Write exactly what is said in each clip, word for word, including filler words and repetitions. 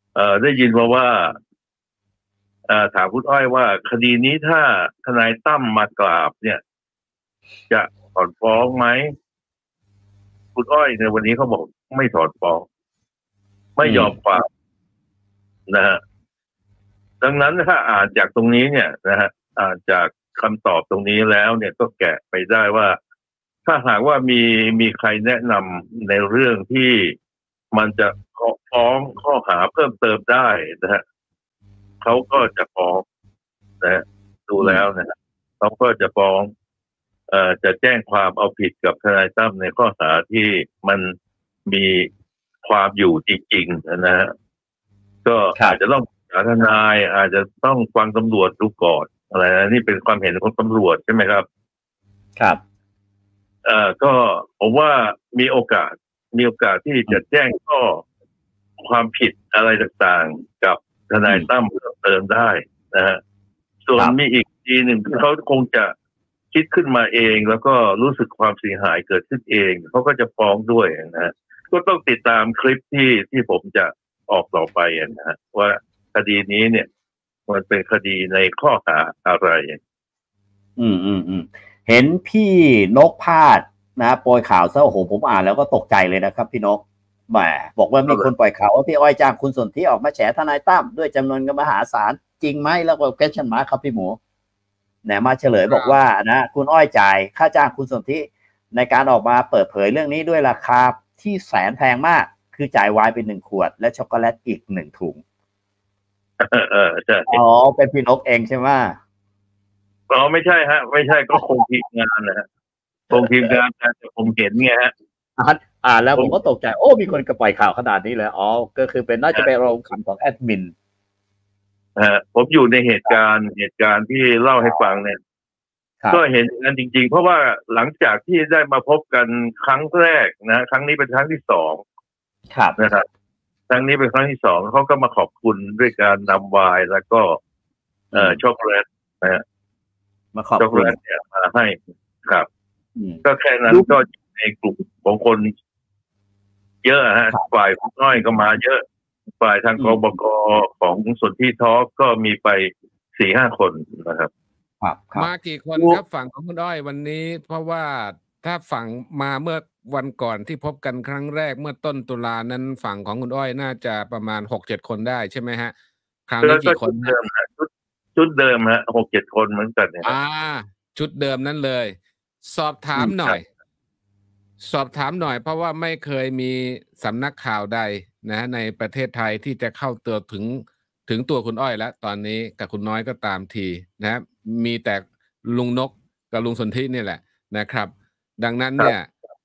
เอ่อได้ยินมาว่าเอ่อถามคุณอ้อยว่าคดีนี้ถ้าทนายตั้มมากราบเนี่ยจะถอนฟ้องไหมคุณอ้อยในวันนี้เขาบอกไม่ถอนฟ้องไม่ยอมความนะฮะดังนั้นถ้าอ่านจากตรงนี้เนี่ยนะฮะอ่านจากคำตอบตรงนี้แล้วเนี่ยก็แกะไปได้ว่าถ้าหากว่ามีมีใครแนะนำในเรื่องที่มันจะฟ้องข้อหาเพิ่มเติมได้นะฮะเขาก็จะฟ้องนะฮะดูแล้วนะฮะเขาก็จะฟ้องเอ่อจะแจ้งความเอาผิดกับทนายตั้มในข้อหาที่มันมีความอยู่จริงๆนะฮะก็อาจจะต้องหาทนายอาจจะต้องฟังตำรวจดูก่อนอะไรนะนี่เป็นความเห็นของตำรวจใช่ไหมครับครับเอ่อก็ผมว่ามีโอกาสมีโอกาสที่จะแจ้งข้อความผิดอะไรต่างๆกับทนายตั้มเพิ่มเติมได้นะฮะส่วนมีอีกทีหนึ่งที่เขาคงจะคิดขึ้นมาเองแล้วก็รู้สึกความเสียหายเกิดขึ้นเองเขาก็จะฟ้องด้วยนะฮะก็ต้องติดตามคลิปที่ที่ผมจะออกต่อไปนะฮะว่าคดีนี้เนี่ยมันเป็นคดีในข้อหาอะไรอืมอืมอืมเห็นพี่นกพาดนะโปรยข่าวซะโอ้โหผมอ่านแล้วก็ตกใจเลยนะครับพี่นกแหมบอกว่ามีคนปล่อยข่าวว่าพี่อ้อยจ้างคุณสนธิออกมาแฉทนายตั้มด้วยจำนวนเงินมหาศาลจริงไหมแล้วก็ question mark ครับพี่หมูแหนมาเฉลยบอกว่านะคุณอ้อยจ่ายค่าจ้างคุณสนธิในการออกมาเปิดเผยเรื่องนี้ด้วยราคาที่แสนแพงมากคือจ่ายไวน์เป็นหนึ่งขวดและช็อกโกแลตอีกหนึ่งถุงเออใช่อ๋อเป็นพี่นกเองใช่ไหมอ๋อไม่ใช่ฮะไม่ใช่ก็คงทีมงานนะฮะคงทีมงานแต่ผมเห็นไงฮะอ่าแล้วผมก็ตกใจโอ้มีคนกระปล่อยข่าวขนาดนี้เลยอ๋อก็คือเป็นน่าจะเป็นอารมณ์ขันของแอดมินฮะผมอยู่ในเหตุการณ์เหตุการณ์ที่เล่าให้ฟังเนี่ยก็เห็นอย่างนั้นจริงๆเพราะว่าหลังจากที่ได้มาพบกันครั้งแรกนะครั้งนี้เป็นครั้งที่สองนะครับครั้งนี้เป็นครั้งที่สองเขาก็มาขอบคุณด้วยการนำไวน์แล้วก็เอ่อช็อกโกแลตนะฮะมาขอบช็อกโกแลตเนี่ยมาให้ครับก็แค่นั้นก็ในกลุ่มของคนเยอะฮะฝ่ายผู้น้อยก็มาเยอะฝ่ายทางกบกของส่วนที่ทอล์กก็มีไปสี่ห้าคนนะครับมากี่คนครับฝั่งของคุณอ้อยวันนี้เพราะว่าถ้าฝั่งมาเมื่อวันก่อนที่พบกันครั้งแรกเมื่อต้นตุลานั้นฝั่งของคุณอ้อยน่าจะประมาณหกเจ็ดคนได้ใช่ไหมฮะครั้งนี้กี่คนเดิมฮะชุดชุดเดิมฮะหกเจ็ดคนเหมือนกันเนี่ยอ่าชุดเดิมนั้นเลยสอบถามหน่อยสอบถามหน่อยเพราะว่าไม่เคยมีสำนักข่าวใดนะในประเทศไทยที่จะเข้าตัวถึงถึงตัวคุณอ้อยแล้วตอนนี้กับคุณน้อยก็ตามทีนะมีแต่ลุงนกกับลุงสนธินี่แหละนะครับดังนั้นเนี่ย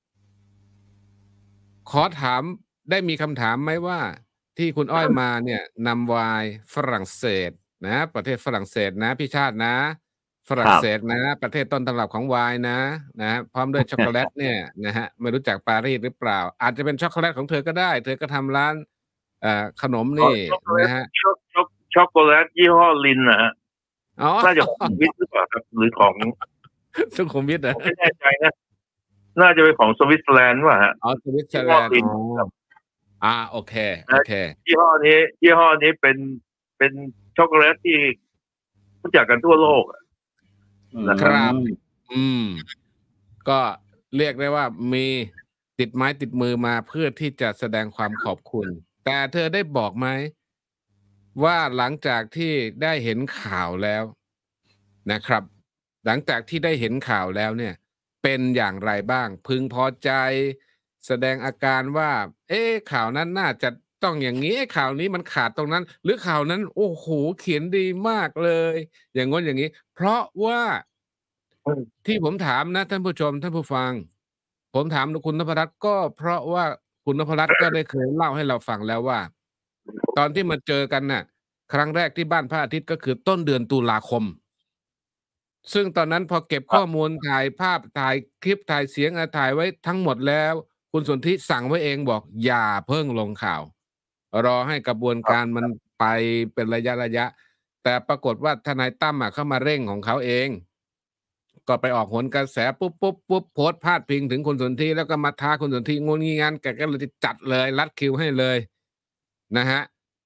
ขอถามได้มีคำถามไหมว่าที่คุณอ้อยมาเนี่ยนำไวน์ฝรั่งเศสนะประเทศฝรั่งเศสนะพี่ชาตินะฝรั่งเศสนะประเทศต้นตำรับของไวน์นะนะพร้อมด้วยช็อกโกแลตเนี่ยนะฮะไม่รู้จักปารีสหรือเปล่าอาจจะเป็นช็อกโกแลตของเธอก็ได้เธอก็ทำร้านเอ่อขนมนี่นะฮะช็อกโกแลตยี่ห้อลินนะฮะน่าจะของวิทหรือเปล่าครับหรือของสุขุมวิทนะไม่แน่ใจนะน่าจะเป็นของสวิตเซอร์แลนด์ว่ะฮะอ๋อสวิตเซอร์แลนด์อ่าโอเคโอเคยี่ห้อนี้ยี่ห้อนี้เป็นเป็นช็อกโกแลตที่รู้จักกันทั่วโลกนะครับอืมก็เรียกได้ว่ามีติดไม้ติดมือมาเพื่อที่จะแสดงความขอบคุณแต่เธอได้บอกไหมว่าหลังจากที่ได้เห็นข่าวแล้วนะครับหลังจากที่ได้เห็นข่าวแล้วเนี่ยเป็นอย่างไรบ้างพึงพอใจแสดงอาการว่าเอ๊ะข่าวนั้นน่าจะต้องอย่างนี้ข่าวนี้มันขาดตรงนั้นหรือข่าวนั้นโอ้โหเขียนดีมากเลยอย่างงั้นอย่างนี้เพราะว่าที่ผมถามนะท่านผู้ชมท่านผู้ฟังผมถามคุณนพรัตน์ก็เพราะว่าคุณนพรัตน์ก็ได้เคยเล่าให้เราฟังแล้วว่าตอนที่มาเจอกันน่ะครั้งแรกที่บ้านพระอาทิตย์ก็คือต้นเดือนตุลาคมซึ่งตอนนั้นพอเก็บข้อมูลถ่ายภาพถ่ายคลิปถ่ายเสียงถ่ายไว้ทั้งหมดแล้วคุณสนธิสั่งไว้เองบอกอย่าเพิ่งลงข่าวรอให้กระบวนการมันไปเป็นระยะระยะแต่ปรากฏว่าทนายตั้มเข้ามาเร่งของเขาเองก็ไปออกโหนกระแสปุ๊บปุ๊บปุ๊บโพสต์พาดพิงถึงคุณสนธิแล้วก็มาท้าคุณสนธิงุนงี้งั้นแกก็เลยจัดเลยรัดคิวให้เลยนะฮะ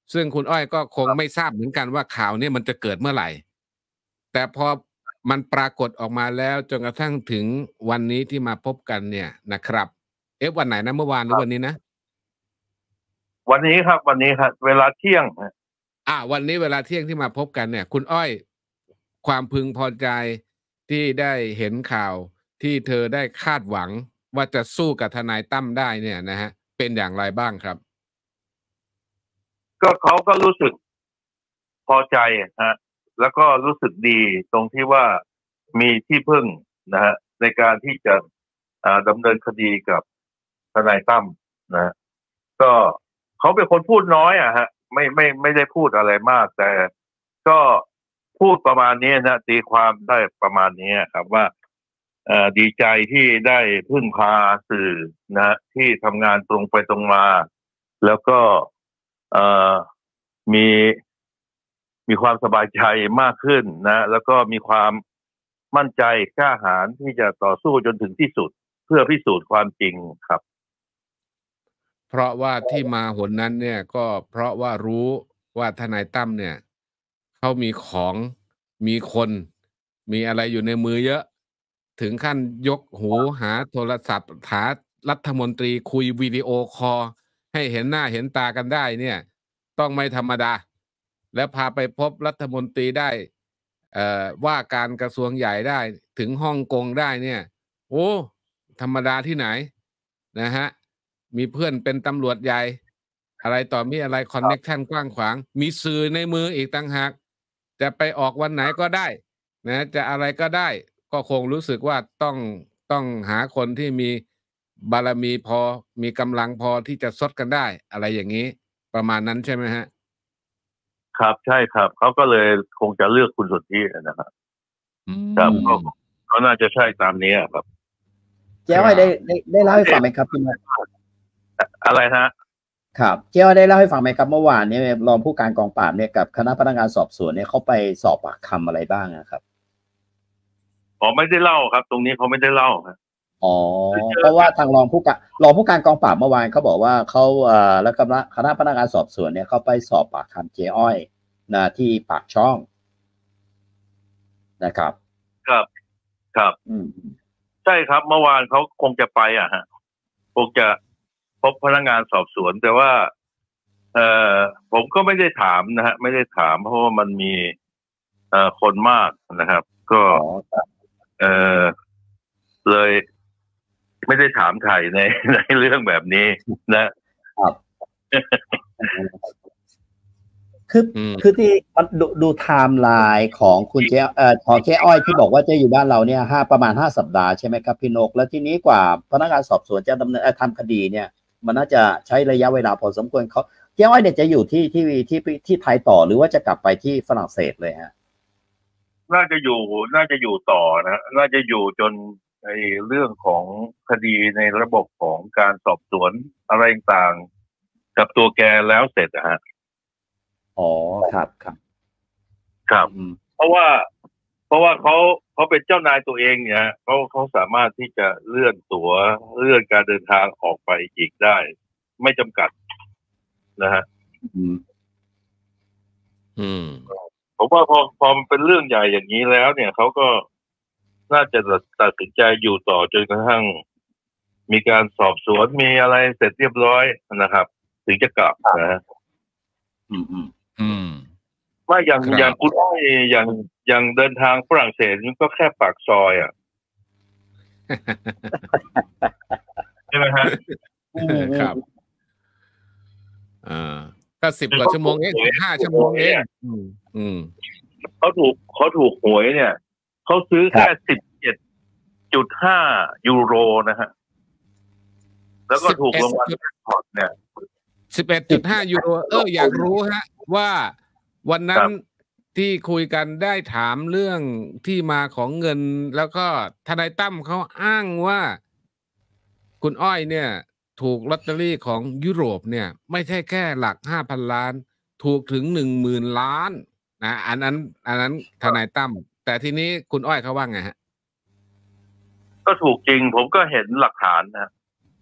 ซึ่งคุณอ้อยก็คงไม่ทราบเหมือนกันว่าข่าวนี้มันจะเกิดเมื่อไหร่แต่พอมันปรากฏออกมาแล้วจนกระทั่งถึงวันนี้ที่มาพบกันเนี่ยนะครับเอฟวันไหนนะเมื่อวานหรือวันนี้นะวันนี้ครับวันนี้ครับเวลาเที่ยงอ่าวันนี้เวลาเที่ยงที่มาพบกันเนี่ยคุณอ้อยความพึงพอใจที่ได้เห็นข่าวที่เธอได้คาดหวังว่าจะสู้กับทนายตั้มได้เนี่ยนะฮะเป็นอย่างไรบ้างครับก็เขาก็รู้สึกพอใจฮะแล้วก็รู้สึกดีตรงที่ว่ามีที่พึ่งนะฮะในการที่จะดำเนินคดีกับทนายตั้มนะก็เขาเป็นคนพูดน้อยอ่ะฮะไม่ไม่ไม่ได้พูดอะไรมากแต่ก็พูดประมาณนี้นะตีความได้ประมาณนี้ครับว่าเอ่อดีใจที่ได้พึ่งพาสื่อนะที่ทำงานตรงไปตรงมาแล้วก็เอ่อมีมีความสบายใจมากขึ้นนะแล้วก็มีความมั่นใจกล้าหาญที่จะต่อสู้จนถึงที่สุดเพื่อพิสูจน์ความจริงครับเพราะว่าที่มาหนนั้นเนี่ยก็เพราะว่ารู้ว่าทนายตั้มเนี่ยเขามีของมีคนมีอะไรอยู่ในมือเยอะถึงขั้นยกหูหาโทรศัพท์หารัฐมนตรีคุยวิดีโอคอลให้เห็นหน้าเห็นตากันได้เนี่ยต้องไม่ธรรมดาแล้วพาไปพบรัฐมนตรีได้เอ่อว่าการกระทรวงใหญ่ได้ถึงฮ่องกงได้เนี่ยโอ้ธรรมดาที่ไหนนะฮะมีเพื่อนเป็นตำรวจใหญ่อะไรต่อมีอะไรคอนเน็กชันกว้างขวางมีสื่อในมืออีกต่างหากจะไปออกวันไหนก็ได้นะจะอะไรก็ได้ก็คงรู้สึกว่าต้องต้องหาคนที่มีบารมีพอมีกำลังพอที่จะซดกันได้อะไรอย่างนี้ประมาณนั้นใช่ไหมฮะครับใช่ครับเขาก็เลยคงจะเลือกคุณสนธินะครับครับเขาน่าจะใช่ตามนี้ครับเจ้าอ้อยได้ได้ได้เล่าให้ฟังไหมครับพี่นกอะไรฮะครับเจ้าอ้อยได้เล่าให้ฟังไหมครับเมื่อวานนี้รองผู้การกองปราบเนี่ยกับคณะพนักงานสอบสวนเนี่ยเขาไปสอบปากคำอะไรบ้างนะครับอ๋อไม่ได้เล่าครับตรงนี้เขาไม่ได้เล่าครับอ๋อเพราะว่าทางรองผู้การรองผู้การกองปราบเมื่อวานเขาบอกว่าเขาเอ่อแล้วคณะคณะพนักงานสอบสวนเนี่ยเขาไปสอบปากคำเจ้อ้อยนะที่ปากช่องนะครับครับครับอืมใช่ครับเมื่อวานเขาคงจะไปอ่ะฮะคงจะพบพนักงานสอบสวนแต่ว่าเอ่อผมก็ไม่ได้ถามนะฮะไม่ได้ถามเพราะว่ามันมีเอ่อคนมากนะครับก็เอ่อเลยไม่ได้ถามไถ่ในในเรื่องแบบนี้นะครับคือคือที่มันดูดูไทม์ไลน์ของคุณเจ๊เอ่อของเจ๊อ้อยที่บอกว่าจะอยู่บ้านเราเนี่ยห้าประมาณห้าสัปดาห์ใช่ไหมครับพี่นกแล้วทีนี้กว่าพนักงานสอบสวนจะดำเนินทำคดีเนี่ยมันน่าจะใช้ระยะเวลาพอสมควรเขาเจ๊อ้อยเนี่ยจะอยู่ที่ที่ที่ที่ไทยต่อหรือว่าจะกลับไปที่ฝรั่งเศสเลยฮะน่าจะอยู่น่าจะอยู่ต่อนะน่าจะอยู่จนในเรื่องของคดีในระบบของการสอบสวนอะไรต่างกับตัวแกแล้วเสร็จนะฮะอ๋อครับครับครับเพราะว่าเพราะว่าเขาเขาเป็นเจ้านายตัวเองเนี่ยเขาเขาสามารถที่จะเลื่อนตั๋วเลื่อนการเดินทางออกไปอีกได้ไม่จำกัดนะฮะอืมอืมผมว่าพอพอมันเป็นเรื่องใหญ่อย่างนี้แล้วเนี่ยเขาก็น่าจะตัดสินใจอยู่ต่อจนกระทั่งมีการสอบสวนมีอะไรเสร็จเรียบร้อยนะครับถึงจะกลับนะฮะอืมอืมอืมว่าอย่างอย่างคุณอ้อยอย่างอย่างเดินทางฝรั่งเศสมันก็แค่ปากซอยอ่ะใช่ไหมฮะครับอ่าก็สิบกว่าชั่วโมงเองสิบห้าชั่วโมงเองอืมอืมเขาถูกเขาถูกหวยเนี่ยเขาซื้อแค่สิบเจ็ดจุดห้ายูโรนะฮะแล้วก็ถูกรางวัลพอร์ตเนี่ยสิบเอ็ดจุดห้ายูโรเอออยากรู้ฮะว่าวันนั้นที่คุยกันได้ถามเรื่องที่มาของเงินแล้วก็ทนายตั้มเขาอ้างว่าคุณอ้อยเนี่ยถูกลอตเตอรี่ของยุโรปเนี่ยไม่ใช่แค่หลักห้าพันล้านถูกถึงหนึ่งหมื่นล้านนะอันนั้นอันนั้นทนายตั้มแต่ทีนี้คุณอ้อยเขาว่าไงฮะก็ถูกจริงผมก็เห็นหลักฐานนะ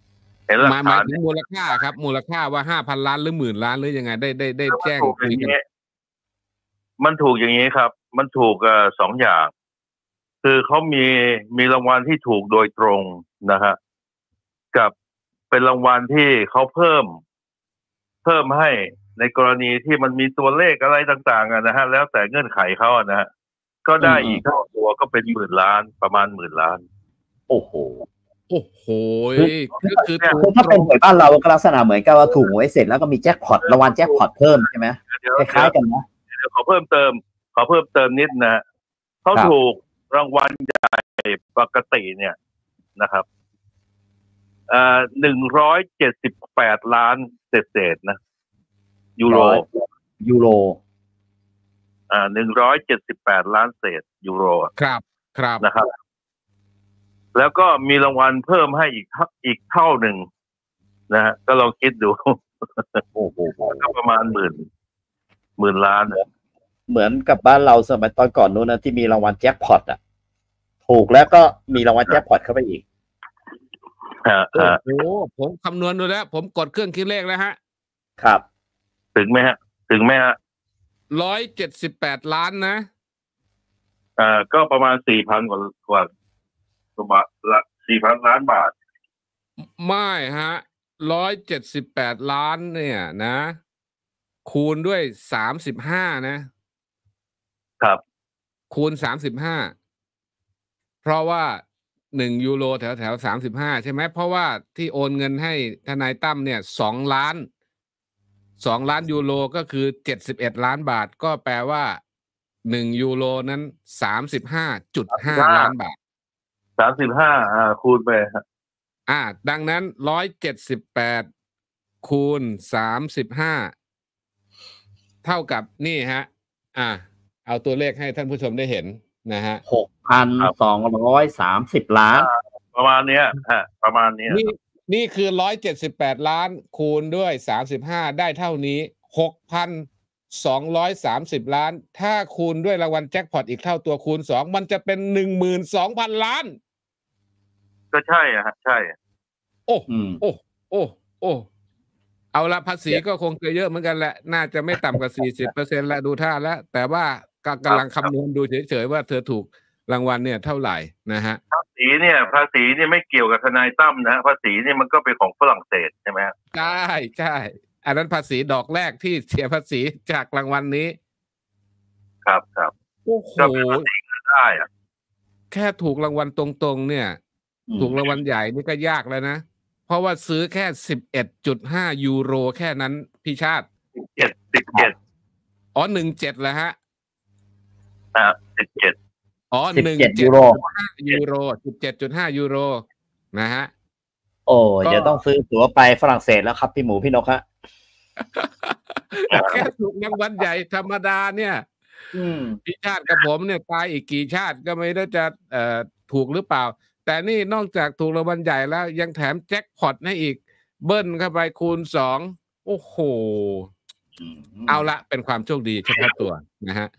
เห็นหลักหมายฐานถึงมูลค่าครับมูลค่าว่าห้าพันล้านหรือหมื่นล้านหรือยังไงได้ได้ได้แจ้งถูกอย่างนี้มันถูกอย่างนี้ครับ มันถูกเอ่อสองอย่าง คือเขามีมีรางวัลที่ถูกโดยตรงนะฮะกับเป็นรางวัลที่เขาเพิ่ม เพิ่มให้ในกรณีที่มันมีตัวเลขอะไรต่างๆนะฮะแล้วแต่เงื่อนไขเขาอะนะฮะก็ได้อีกเท่าตัวก็เป็นหมื่นล้านประมาณหมื่นล้านโอ้โหโอ้โหก็คือคืถูอก ถ้าเป็นหวยบ้านเราก็ลักษณะเหมือนกับว่าถูกหวยเสร็จแล้วก็มีแจ็คพอตรางวัลแจ็คพอตเพิ่มใช่ไหมเดี๋ยวคล้ายๆกันนะเดี๋ยวขอเพิ่มเติม ขอเพิ่มเติมนิดนะเขาถูกรางวัลใหญ่ปกติเนี่ยนะครับเอ่อหนึ่งร้อยเจ็ดสิบแปดล้านเศษๆนะยูโรยูโรอ่าหนึ่งร้อยเจ็ดสิบแปดล้านเศษยูโรครับครับนะครับ แล้วก็มีรางวัลเพิ่มให้อีกอีกเท่าหนึ่งนะฮะก็ลองคิดดูโอ้โหก็ประมาณหมื่นหมื่นล้านเหมือนกับบ้านเราสมัยตอนก่อนนู้นนะที่มีรางวัลแจ็คพอตอ่ะถูกแล้วก็มีรางวัลแจ็คพอตเข้าไปอีกโอ้โหผมคำนวณดูแล้วผมกดเครื่องคิดเลขแล้วฮะครับถึงไหมฮะถึงไหมฮะร้อยเจ็ดสิบแปดล้านนะอ่าก็ประมาณสี่พันกว่ากว่าประมาณละสี่พันล้านบาทไม่ฮะร้อยเจ็ดสิบแปดล้านเนี่ยนะคูณด้วยสามสิบห้านะครับคูณสามสิบห้าเพราะว่าหนึ่งยูโรแถวแถวสามสิบห้าใช่ไหมเพราะว่าที่โอนเงินให้ทนายตั้มเนี่ยสองล้านสองล้านยูโรก็คือเจ็ดสิบเอ็ดล้านบาทก็แปลว่าหนึ่งยูโรนั้นสามสิบห้าจุดห้าล้านบาทสามสิบห้าอ่าคูณไปอ่าดังนั้นร้อยเจ็ดสิบแปดคูณสามสิบห้าเท่ากับนี่ฮะอ่าเอาตัวเลขให้ท่านผู้ชมได้เห็นนะฮะหกพันสองร้อยสามสิบล้านประมาณเนี้ยฮะประมาณเนี้ยนี่นี่คือร้อยเจ็ดสิบแปดล้านคูณด้วยสามสิบห้าได้เท่านี้หกพันสองร้อยสามสิบล้านถ้าคูณด้วยรางวัลแจ็คพอตอีกเท่าตัวคูณสองมันจะเป็นหนึ่งหมื่นสองพันล้านก็ใช่อ่ะฮะใช่โอ้โอ้โอ้โอ้เอาละภาษีก็คงจะเยอะเหมือนกันแหละน่าจะไม่ต่ำกว่าสี่สิบเปอร์เซ็นต์ละดูท่าแล้วแต่ว่ากำลังคำนวณดูเฉยๆว่าเธอถูกรางวัลเนี่ยเท่าไหร่นะฮะภาษีเนี่ยภาษีเนี่ยไม่เกี่ยวกับทนายตั้มนะภาษีเนี่ยมันก็เป็นของฝรั่งเศสใช่ไหมใช่ใช่อันนั้นภาษีดอกแรกที่เสียภาษีจากรางวัลนี้ครับครับโอ้โหได้อะแค่ถูกรางวัลตรงๆเนี่ยถูกรางวัลใหญ่นี่ก็ยากแล้วนะเพราะว่าซื้อแค่สิบเอ็ดจุดห้ายูโรแค่นั้นพี่ชาติเจ็ดสิบเจ็ดอ๋อหนึ่งเจ็ดแล้วฮะอ่าสิบเจ็ดอ๋อหนึ่งเจ็ดยูโรยูโรสิบเจ็ดจุดห้ายูโรนะฮะโอ้เดี๋ยวต้องซื้อตั๋วไปฝรั่งเศสแล้วครับพี่หมูพี่นกฮะแค่ถูกรางวัลใหญ่ธรรมดาเนี่ยพี่ชาติกับผมเนี่ยตายอีกกี่ชาติก็ไม่ได้จะเอ่อถูกหรือเปล่าแต่นี่นอกจากถูกรางวัลใหญ่แล้วยังแถมแจ็คพอตให้อีกเบิ้ลเข้าไปคูณสองโอ้โหเอาละเป็นความโชคดีเฉพาะตัวนะฮะ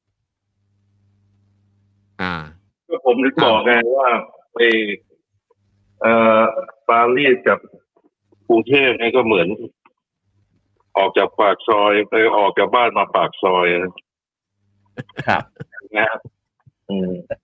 อ่าก็ผมถึงบอกไงว่าไปเอ่อปารีสกับกรุงเทพนี่ก็เหมือนออกจากปากซอยไปออกจากบ้านมาปากซอยนะครับนะอืม